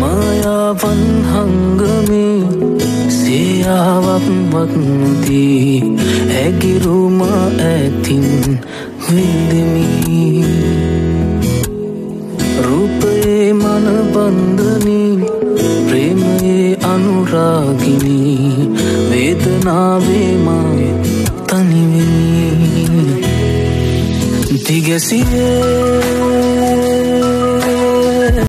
මායාවන් හංගමේ සියාවක් වත්නදී ඇගිරුමා ඇතින් විඳෙමි රූපයේ මන බන්ධනී ප්‍රේමයේ අනුරාගිනී වේදනාවේ මා තනිවෙමි දිගසියේ